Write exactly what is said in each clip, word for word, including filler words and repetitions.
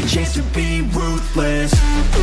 your chance to be ruthless.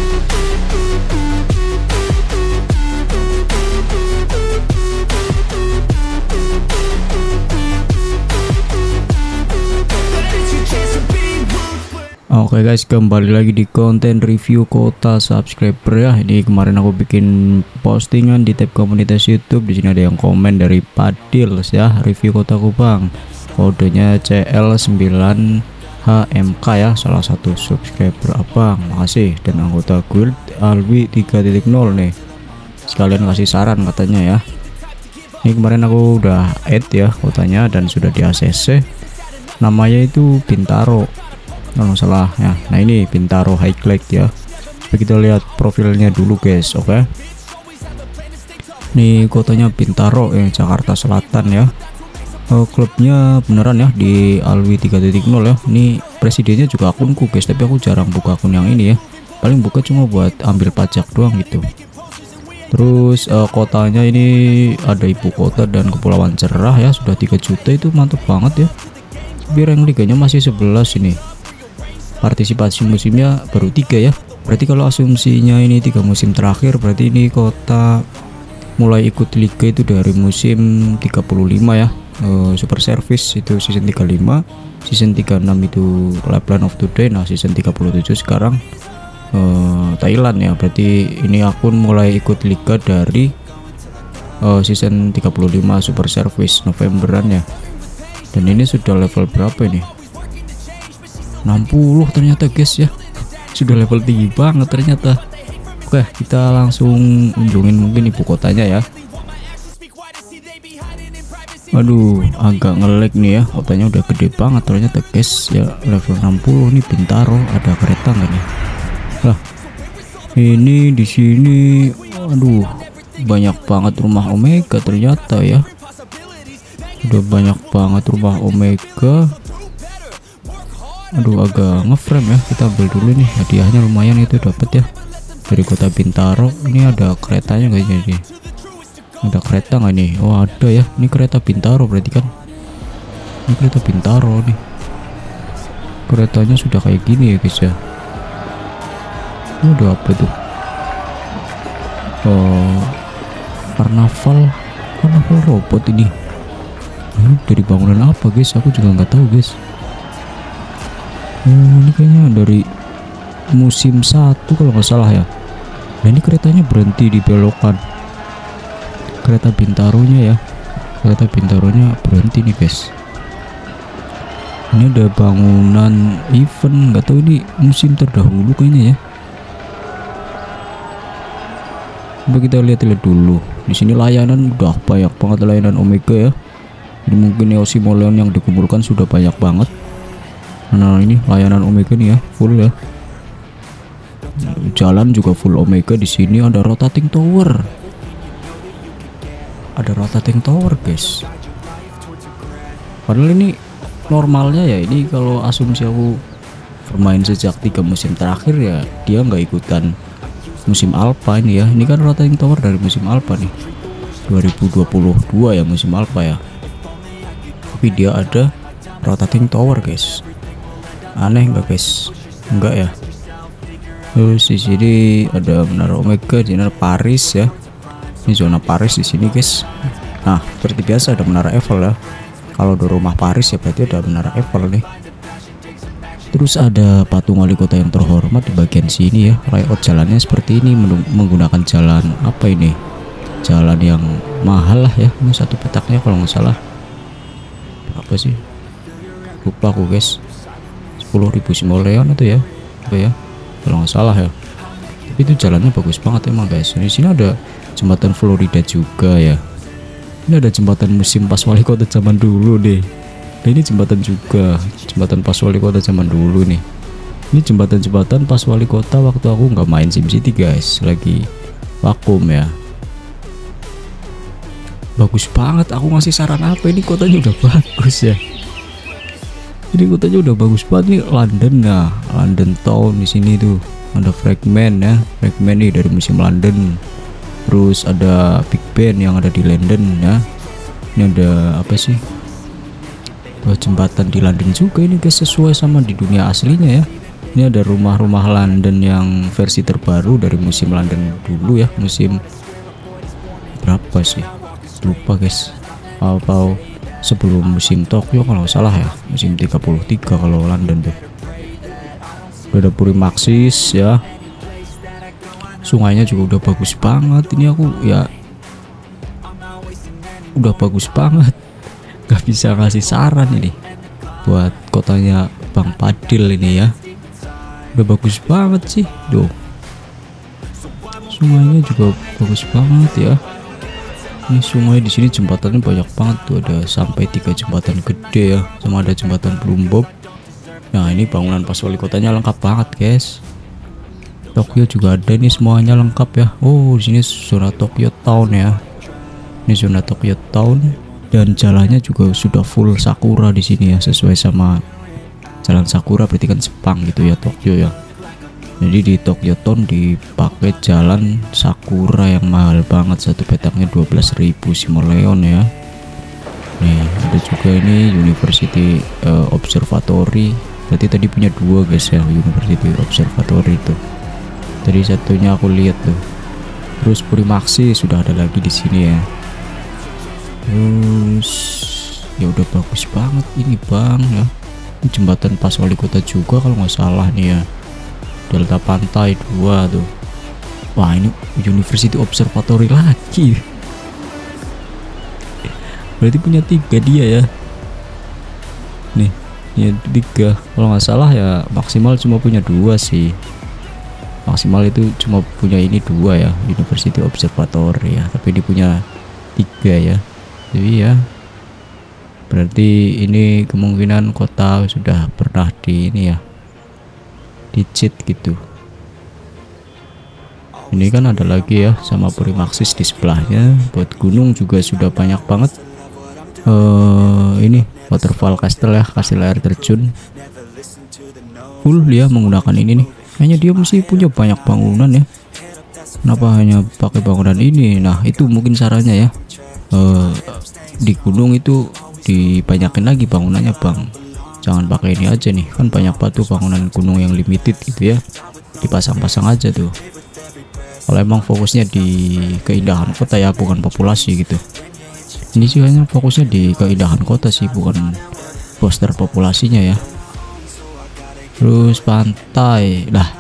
Oke guys, kembali lagi di konten review kota subscriber ya. Ini kemarin aku bikin postingan di tab komunitas YouTube. Di sini ada yang komen dari Padils ya, review kota Kupang. Kodenya C L sembilan H M K ya, salah satu subscriber abang. Makasih. Dan anggota guild Alwi tiga titik nol nih. Sekalian kasih saran katanya ya. Ini kemarin aku udah add ya kotanya dan sudah di A C C. Namanya itu Bintaro kalau salah ya. Nah ini Bintaro Highlight ya. Kita lihat profilnya dulu guys. Oke okay. Nih kotanya Bintaro yang Jakarta Selatan ya. Oh, klubnya beneran ya di Alwi tiga titik nol ya. Ini presidennya juga akunku guys, tapi aku jarang buka akun yang ini ya. Paling buka cuma buat ambil pajak doang gitu. Terus uh, kotanya ini ada ibu kota dan kepulauan cerah ya. Sudah tiga juta, itu mantap banget ya. Tapi rank liganya masih sebelas ini. Partisipasi musimnya baru tiga ya. Berarti kalau asumsinya ini tiga musim terakhir, berarti ini kota mulai ikut liga itu dari musim tiga puluh lima ya. uh, Super Service itu season tiga puluh lima, season tiga puluh enam itu Lapland of Today. Nah season tiga puluh tujuh sekarang uh, Thailand ya. Berarti ini akun mulai ikut liga dari uh, season tiga puluh lima Super Service Novemberan ya. Dan ini sudah level berapa ini? enam puluh ternyata guys ya. Sudah level tinggi banget ternyata. Oke, kita langsung kunjungin mungkin ibu kotanya ya. Aduh, agak nge-lag nih ya. Kotanya udah gede banget ternyata guys ya. Level enam puluh nih Bintaro. Ada kereta nggak nih? Lah, ini di sini aduh banyak banget rumah Omega ternyata ya. Udah banyak banget rumah Omega. Aduh agak ngeframe ya. Kita ambil dulu nih hadiahnya, lumayan itu dapat ya dari kota Bintaro. Ini ada keretanya nggak jadi? Ada kereta nggak nih? Oh ada ya. Ini kereta Bintaro berarti kan. Ini kereta Bintaro nih. Keretanya sudah kayak gini ya guys ya. Ini udah apa tuh? Oh, karnaval, karnaval robot ini. Ini dari bangunan apa guys? Aku juga nggak tahu guys. Oh ini kayaknya dari musim satu kalau nggak salah ya. Nah ini keretanya berhenti di belokan. Kereta Bintaronya ya. Kereta Bintaronya berhenti nih guys. Ini ada bangunan event, nggak tahu ini musim terdahulu kayaknya ya. Coba kita lihat-lihat dulu. Di sini layanan udah banyak banget, layanan Omega ya. Ini mungkin Neosimoleon yang dikumpulkan sudah banyak banget. Nah ini layanan Omega nih ya, full ya. Jalan juga full Omega. Di sini ada rotating tower. Ada rotating tower guys. Padahal ini normalnya ya, ini kalau asumsi aku bermain sejak tiga musim terakhir ya, dia nggak ikutan musim Alpha ini ya. Ini kan rotating tower dari musim Alpha nih, dua ribu dua puluh dua ya musim Alpha ya. Tapi dia ada rotating tower guys. Aneh nggak guys? Enggak ya. Terus di sini ada menara Omega, di sana Paris ya. Ini zona Paris di sini guys. Nah seperti biasa ada menara Eiffel ya. Kalau di rumah Paris ya berarti ada menara Eiffel nih. Terus ada patung wali kota yang terhormat di bagian sini ya. Layout jalannya seperti ini, menggunakan jalan apa ini? Jalan yang mahal lah ya. Ini satu petaknya kalau nggak salah berapa sih? Lupa aku guys. sepuluh ribu simoleon itu ya, apa ya kalau nggak salah ya. Tapi itu jalannya bagus banget emang guys. Di sini ada jembatan Florida juga ya. Ini ada jembatan musim pas wali kota zaman dulu deh. Nah, ini jembatan juga, jembatan pas wali kota zaman dulu nih. Ini jembatan-jembatan pas wali kota waktu aku nggak main SimCity guys, lagi vakum ya. Bagus banget. Aku ngasih saran apa, ini kotanya udah bagus ya. Ini kotanya udah bagus banget nih. London, nah London Town di sini tuh ada fragment ya, fragment nih dari musim London. Terus ada Big Ben yang ada di London ya. Ini ada apa sih? Buat jembatan di London juga ini guys, sesuai sama di dunia aslinya ya. Ini ada rumah-rumah London yang versi terbaru dari musim London dulu ya, musim berapa sih lupa guys, atau sebelum musim Tokyo kalau nggak salah ya, musim tiga puluh tiga kalau London tuh. Udah ada Purimaxis ya, sungainya juga udah bagus banget. Ini aku ya udah bagus banget, gak bisa ngasih saran ini buat kotanya Bang Padil ini ya. Udah bagus banget sih, tuh sungainya juga bagus banget ya. Ini sungai di sini jembatannya banyak banget tuh, ada sampai tiga jembatan gede ya, sama ada jembatan Bloombob. Nah ini bangunan pas wali kotanya lengkap banget guys. Tokyo juga ada, ini semuanya lengkap ya. Oh di sini zona Tokyo Town ya, ini zona Tokyo Town, dan jalannya juga sudah full sakura di sini ya, sesuai sama jalan sakura, berarti kan Jepang gitu ya Tokyo ya. Jadi di Tokyo Town dipakai jalan sakura yang mahal banget, satu petaknya dua belas ribu simoleon ya. Nih ada juga ini University uh, Observatory, berarti tadi punya dua guys ya, University Observatory itu. Tadi satunya aku lihat tuh. Terus Purimaxis sudah ada lagi di sini ya. Terus ya udah bagus banget ini bang ya. Ini jembatan pas wali kota juga kalau nggak salah nih ya, Delta Pantai dua tuh. Wah ini University Observatory lagi, berarti punya tiga dia ya. Nih ya tiga kalau nggak salah ya, maksimal cuma punya dua sih, maksimal itu cuma punya ini dua ya, University Observatory ya, tapi dia punya tiga ya. Jadi ya berarti ini kemungkinan kota sudah pernah di ini ya, di cheat gitu. Ini kan ada lagi ya sama Purimaxis di sebelahnya. Buat gunung juga sudah banyak banget. Uh, ini waterfall castle ya, kastil air terjun full dia menggunakan ini nih. Kayaknya dia mesti punya banyak bangunan ya, kenapa hanya pakai bangunan ini? Nah itu mungkin sarannya ya, uh, di gunung itu dibanyakin lagi bangunannya bang, jangan pakai ini aja nih, kan banyak batu bangunan gunung yang limited gitu ya, dipasang-pasang aja tuh. Kalau emang fokusnya di keindahan kota ya, bukan populasi gitu. Ini sih hanya fokusnya di keindahan kota sih, bukan poster populasinya ya. Terus pantai lah,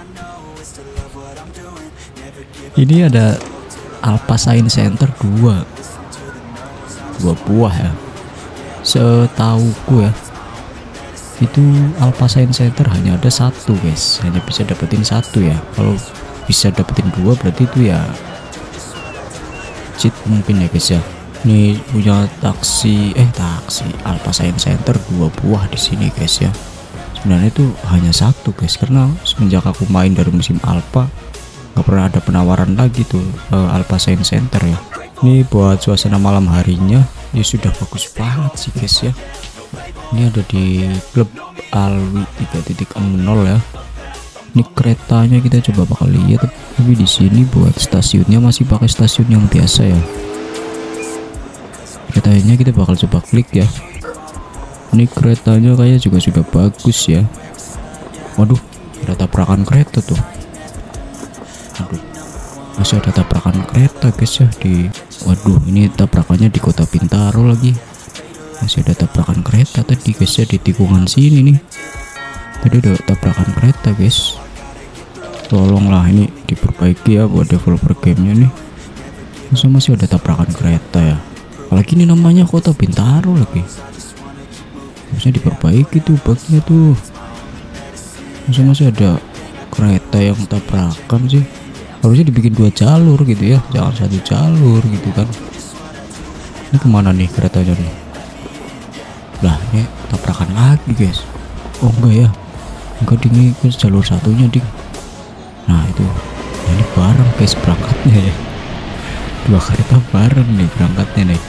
ini ada Alpha Science Center dua dua buah ya, setauku ya. Itu Alpha Science Center hanya ada satu guys, hanya bisa dapetin satu ya. Kalau bisa dapetin dua berarti itu ya cheat mungkin ya guys ya. Ini punya taksi eh taksi Alpha Science Center dua buah di sini guys ya. Sebenarnya itu hanya satu guys, karena semenjak aku main dari musim Alpha nggak pernah ada penawaran lagi tuh uh, Alpha Science Center ya. Ini buat suasana malam harinya ya sudah bagus banget sih guys ya. Ini ada di klub Alwi tiga titik nol ya. Ini keretanya kita coba bakal lihat, tapi di sini buat stasiunnya masih pakai stasiun yang biasa ya. Keretanya kita bakal coba klik ya. Ini keretanya kayaknya juga sudah bagus ya. Waduh, ada tabrakan kereta tuh. Aduh, masih ada tabrakan kereta guys ya di. Waduh, ini tabrakannya di Kota Bintaro lagi. Masih ada tabrakan kereta tadi guys ya, di tikungan sini nih. Tadi ada tabrakan kereta guys. Tolonglah ini diperbaiki ya buat developer gamenya nih. Masa masih ada tabrakan kereta ya, apalagi ini namanya Kota Bintaro lagi. Harusnya diperbaiki tuh bugnya tuh. Masa masih ada kereta yang tabrakan sih? Harusnya dibikin dua jalur gitu ya, jangan satu jalur gitu kan. Ini kemana nih keretanya nih? Lah ini tabrakan lagi guys. Oh enggak ya, enggak ding, ini ke jalur satunya ding. Nah itu, nah, ini bareng guys berangkatnya ya, dua kereta bareng nih berangkatnya nih.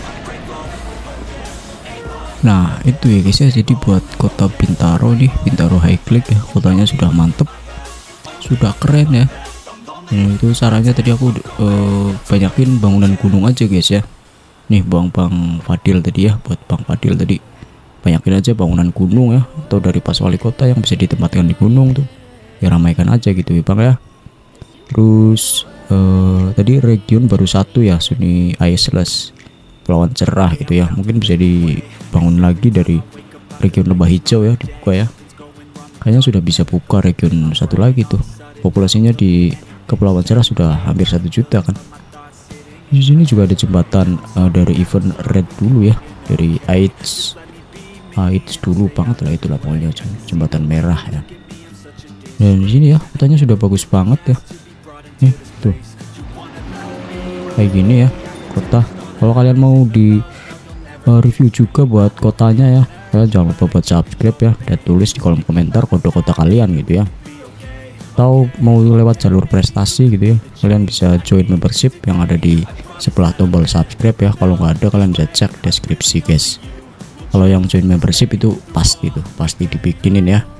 Nah itu ya guys ya, jadi buat Kota Bintaro nih, Bintaro High Click ya, kotanya sudah mantep, sudah keren ya. Nah itu sarannya tadi aku uh, banyakin bangunan gunung aja guys ya. Nih bang bang Fadil tadi ya, buat bang Fadil tadi banyakin aja bangunan gunung ya, atau dari pas wali kota yang bisa ditempatkan di gunung tuh. ya ramaikan aja gitu ya Bang ya. Terus uh, tadi region baru satu ya, Sunny Isles Pulauan Cerah gitu ya, mungkin bisa dibangun lagi dari region Lembah Hijau ya, dibuka ya. Kayaknya sudah bisa buka region satu lagi tuh. Populasinya di Kepulauan Cerah sudah hampir satu juta kan. Di sini juga ada jembatan uh, dari event Red dulu ya, dari AIDS AIDS dulu banget lah, itulah pokoknya jembatan merah ya. Dan di sini ya kotanya sudah bagus banget ya. Nih tuh kayak gini ya kota. Kalau kalian mau di uh, review juga buat kotanya ya, kalian jangan lupa buat subscribe ya, dan tulis di kolom komentar kode kota kalian gitu ya. Atau mau lewat jalur prestasi gitu ya, kalian bisa join membership yang ada di sebelah tombol subscribe ya. Kalau nggak ada kalian bisa cek deskripsi guys. Kalau yang join membership itu pasti tuh pasti dibikinin ya,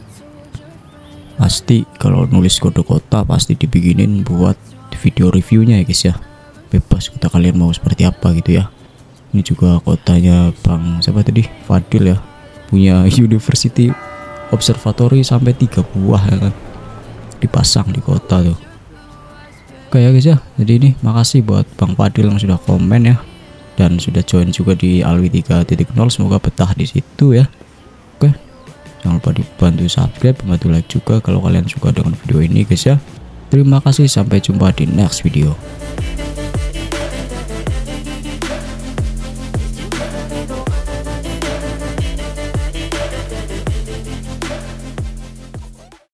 pasti kalau nulis kode kota pasti dibikinin buat video reviewnya ya guys ya. Bebas kota kalian mau seperti apa gitu ya. Ini juga kotanya Bang siapa tadi, Fadil ya, punya University Observatory sampai tiga buah ya kan, dipasang di kota tuh. Oke ya guys ya, jadi ini makasih buat Bang Fadil yang sudah komen ya, dan sudah join juga di Alwi tiga titik nol. Semoga betah di situ ya. Oke, jangan lupa dibantu subscribe, bantu like juga kalau kalian suka dengan video ini guys ya. Terima kasih, sampai jumpa di next video.